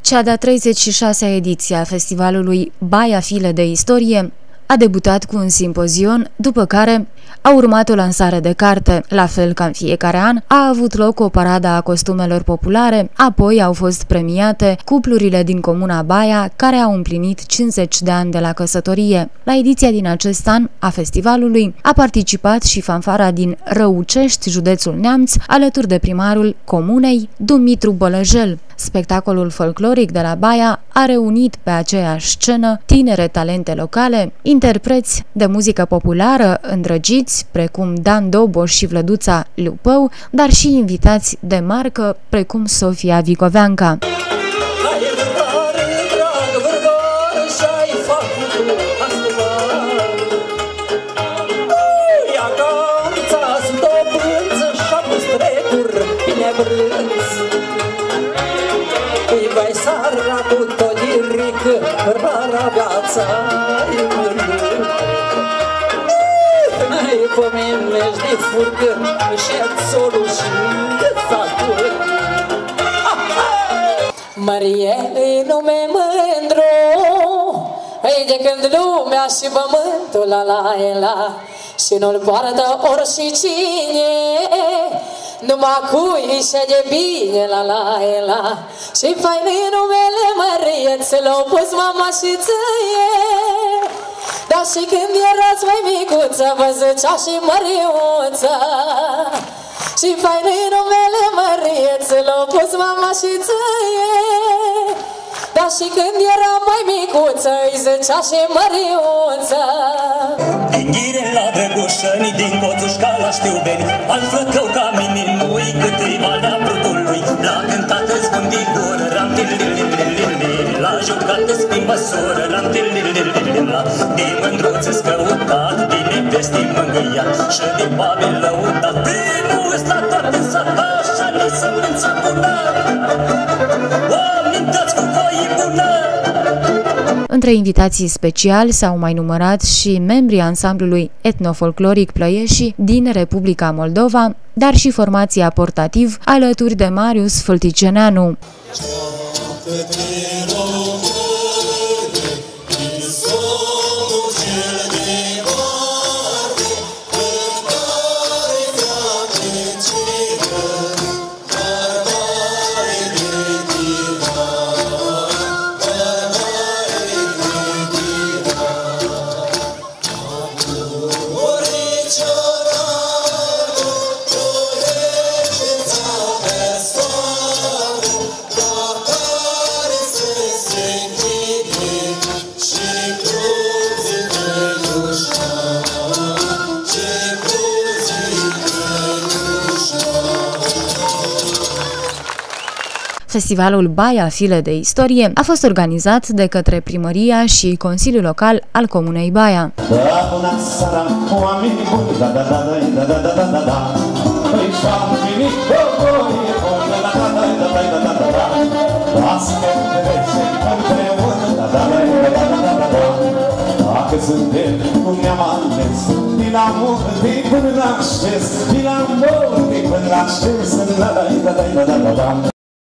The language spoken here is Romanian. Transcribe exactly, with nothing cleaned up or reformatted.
Cea de-a treizeci și șasea ediție a festivalului Baia File de Istorie a debutat cu un simpozion, după care a urmat o lansare de carte. La fel ca în fiecare an, a avut loc o paradă a costumelor populare, apoi au fost premiate cuplurile din comuna Baia, care au împlinit cincizeci de ani de la căsătorie. La ediția din acest an a festivalului a participat și fanfara din Răucești, județul Neamț, alături de primarul comunei, Dumitru Bălăjel. Spectacolul folcloric de la Baia a reunit pe aceeași scenă tinere talente locale, interpreți de muzică populară îndrăgiți, precum Dan Doboș și Vlăduța Lupău, dar și invitați de marcă, precum Sofia Vigoveanca. Rara viața pe mine de furcă și solul și sacul. Marie e nume mândru, ei de când lumea și pământul la la la și nu-l poartă oricine, numai cui și de bine la la la și fain numele Marie, ți l-au pus mama și ție. Dar și când erați mai micuță, vă zicea și Măriuță. Și fain numele Marie, ți l-au pus mama și ție. Dar și când era mai micuță, îi zicea și Măriuță. Din ghire la Drăgușăni, din Coțușca la Știubeni, al Flăcău ca mini nu-i cât îi valea brutului. La cântat-ți bundigură, ram til-li-li-li-li-li, la jucat-ți prin măsură, ram til-li-li-li-li-la. De mândruț-ți căutat, din nevestii mângâiat și de Pavel lăutat. Primul-s la toate sata, așa ni sămânța bună. Oameni dați cu voie bună. Între invitații speciali s-au mai numărat și membrii ansamblului etnofolcloric Plăieșii din Republica Moldova, dar și formația Portativ alături de Marius Fălticeneanu. Festivalul Baia File de Istorie a fost organizat de către Primăria și Consiliul Local al Comunei Baia. Dacă suntem, cum ne-am ales, din amor de până la acces, din amor de până la acces, la la la la la la la.